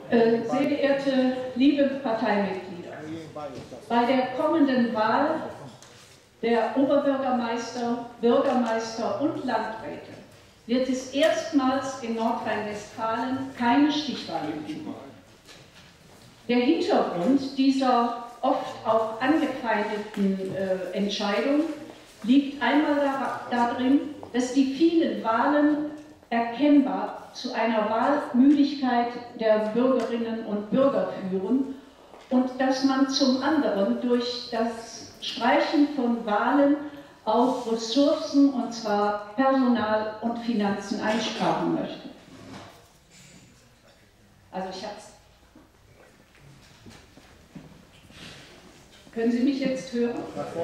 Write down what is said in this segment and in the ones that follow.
Sehr geehrte, liebe Parteimitglieder, bei der kommenden Wahl der Oberbürgermeister, Bürgermeister und Landräte wird es erstmals in Nordrhein-Westfalen keine Stichwahlen geben. Der Hintergrund dieser oft auch angefeindeten Entscheidung liegt einmal darin, dass die vielen Wahlen erkennbar zu einer Wahlmüdigkeit der Bürgerinnen und Bürger führen und dass man zum anderen durch das Streichen von Wahlen auf Ressourcen, und zwar Personal und Finanzen, einsparen möchte. Also ich hab's. Können Sie mich jetzt hören?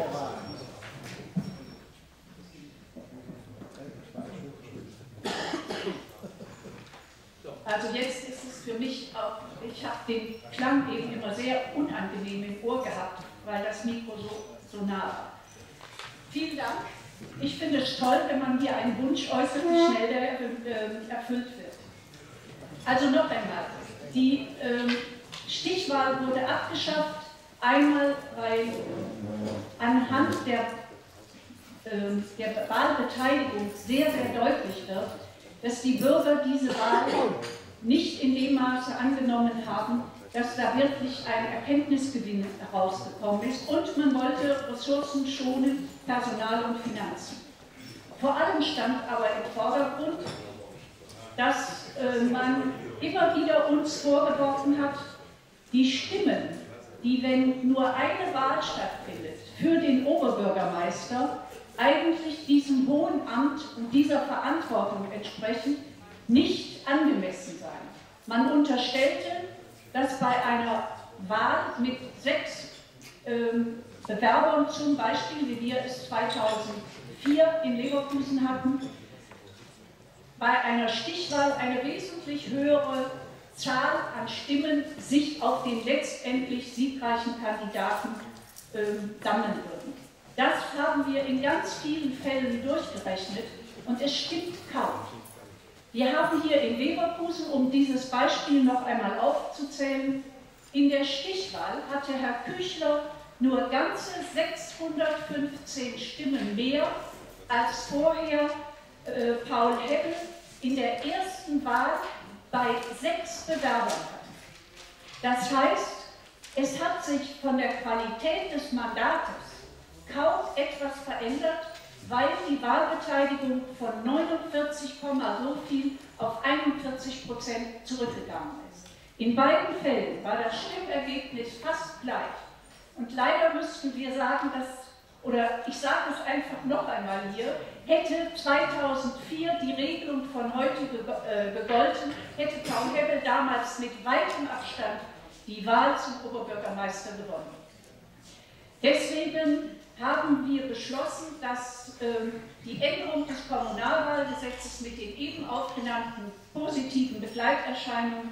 Also jetzt ist es für mich auch, ich habe den Klang eben immer sehr unangenehm im Ohr gehabt, weil das Mikro so nah war. Vielen Dank. Ich finde es toll, wenn man hier einen Wunsch äußert, wie schnell der erfüllt wird. Also noch einmal, die Stichwahl wurde abgeschafft, einmal weil anhand der Wahlbeteiligung sehr, sehr deutlich wird, dass die Bürger diese Wahl nicht in dem Maße angenommen haben, dass da wirklich ein Erkenntnisgewinn herausgekommen ist und man wollte Ressourcen schonen, Personal und Finanzen. Vor allem stand aber im Vordergrund, dass man immer wieder uns vorgeworfen hat, die Stimmen, die, wenn nur eine Wahl stattfindet, für den Oberbürgermeister eigentlich diesem hohen Amt und dieser Verantwortung entsprechend nicht angemessen seien. Man unterstellte, dass bei einer Wahl mit 6 Bewerbern zum Beispiel, wie wir es 2004 in Leverkusen hatten, bei einer Stichwahl eine wesentlich höhere Zahl an Stimmen sich auf den letztendlich siegreichen Kandidaten sammeln würden. Das haben wir in ganz vielen Fällen durchgerechnet und es stimmt kaum. Wir haben hier in Leverkusen, um dieses Beispiel noch einmal aufzuzählen, in der Stichwahl hatte Herr Küchler nur ganze 615 Stimmen mehr als vorher Paul Hebbel in der ersten Wahl bei 6 Bewerbern hatte. Das heißt, es hat sich von der Qualität des Mandates kaum etwas verändert, weil die Wahlbeteiligung von 49, so viel auf 41% zurückgegangen ist. In beiden Fällen war das Stimmergebnis fast gleich. Und leider müssten wir sagen, dass, oder ich sage es einfach noch einmal hier, hätte 2004 die Regelung von heute gegolten, hätte Paul Hebbel damals mit weitem Abstand die Wahl zum Oberbürgermeister gewonnen. Deswegen haben wir beschlossen, dass die Änderung des Kommunalwahlgesetzes mit den eben aufgenannten positiven Begleiterscheinungen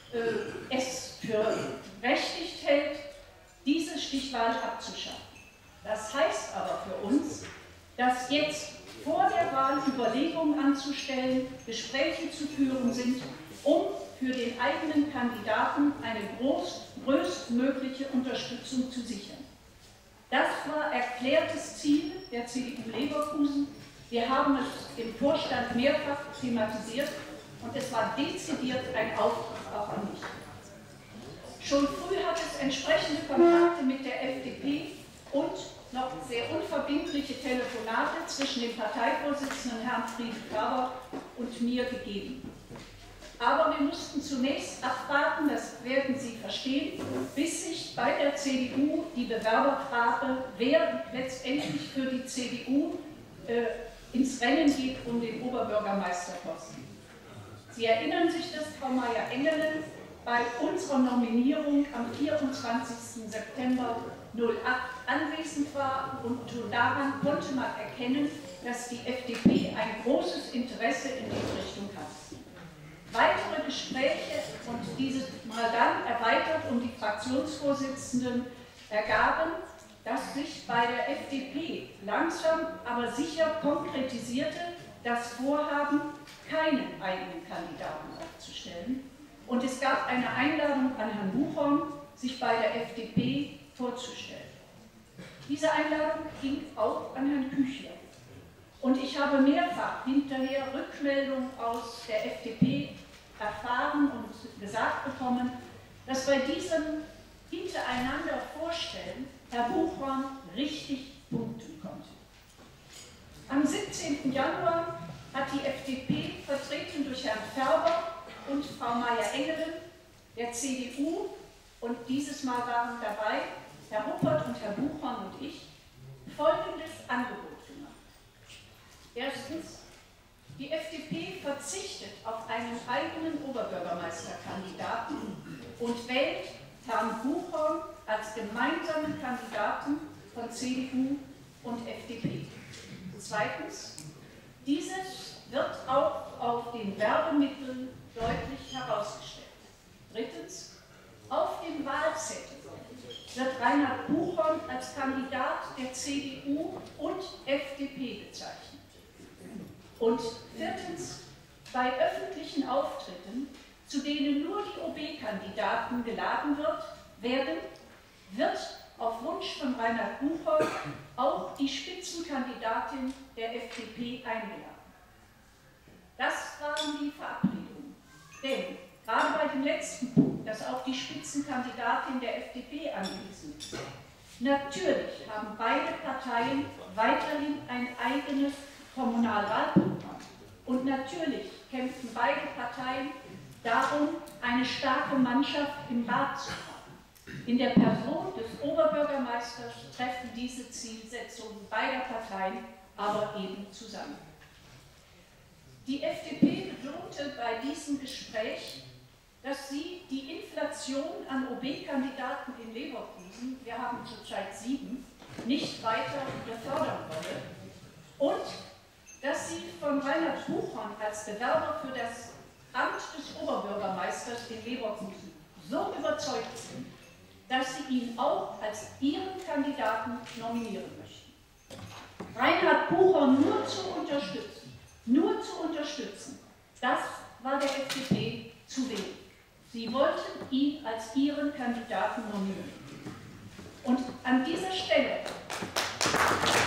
es für berechtigt hält, diese Stichwahl abzuschaffen. Das heißt aber für uns, dass jetzt vor der Wahl Überlegungen anzustellen, Gespräche zu führen sind, um für den eigenen Kandidaten eine größtmögliche Unterstützung zu sichern. Das war erklärtes Ziel der CDU Leverkusen. Wir haben es im Vorstand mehrfach thematisiert und es war dezidiert ein Auftrag auch an mich. Schon früh hat es entsprechende Kontakte mit der FDP und noch sehr unverbindliche Telefonate zwischen dem Parteivorsitzenden Herrn Friede-Faber und mir gegeben. Aber wir mussten zunächst abwarten, das werden Sie verstehen, bis sich bei der CDU die Bewerberfrage, wer letztendlich für die CDU ins Rennen geht um den Oberbürgermeisterposten. Sie erinnern sich, dass Frau Meier-Engelin bei unserer Nominierung am 24. September 2008 anwesend war und schon daran konnte man erkennen, dass die FDP ein großes Interesse in diese Richtung hat. Weitere Gespräche und dieses Mal dann erweitert um die Fraktionsvorsitzenden ergaben, dass sich bei der FDP langsam aber sicher konkretisierte, das Vorhaben, keinen eigenen Kandidaten aufzustellen, und es gab eine Einladung an Herrn Buchholm, sich bei der FDP vorzustellen. Diese Einladung ging auch an Herrn Küchler. Und ich habe mehrfach hinterher Rückmeldungen aus der FDP erfahren und gesagt bekommen, dass bei diesem hintereinander Vorstellen Herr Buchholm richtig punkten konnte. Am 17. Januar hat die FDP, vertreten durch Herrn Färber und Frau Meier-Engelen, der CDU, und dieses Mal waren dabei Herr Ruppert und Herr Buchholm und ich, folgendes Angebot gemacht. Erstens, die FDP verzichtet auf einen eigenen Oberbürgermeisterkandidaten und wählt Herrn Buchholm als gemeinsamen Kandidaten von CDU und FDP. Zweitens, dieses wird auch auf den Werbemitteln deutlich herausgestellt. Drittens, auf dem Wahlzettel wird Reinhard Buchholm als Kandidat der CDU und FDP bezeichnet. Und viertens, bei öffentlichen Auftritten, zu denen nur die OB-Kandidaten geladen wird auf Wunsch von Reinhard Buchholm auch die Spitzenkandidatin der FDP eingeladen. Das waren die Verabredungen. Denn gerade bei dem letzten Punkt, dass auch die Spitzenkandidatin der FDP angewiesen ist, natürlich haben beide Parteien weiterhin ein eigenes Kommunalwahlprogramm. Und natürlich kämpfen beide Parteien darum, eine starke Mannschaft im Rat zu haben. In der Person des Oberbürgermeisters treffen diese Zielsetzungen beider Parteien aber eben zusammen. Die FDP betonte bei diesem Gespräch, dass sie die Inflation an OB-Kandidaten in Leverkusen, wir haben zurzeit 7, nicht weiter befördern wolle und dass sie von Reinhard Buchholm als Bewerber für das Amt des Oberbürgermeisters in Leverkusen so überzeugt sind, dass sie ihn auch als ihren Kandidaten nominieren möchten. Reinhard Buchholm nur zu unterstützen, das war der FDP zu wenig. Sie wollten ihn als ihren Kandidaten nominieren. Und an dieser Stelle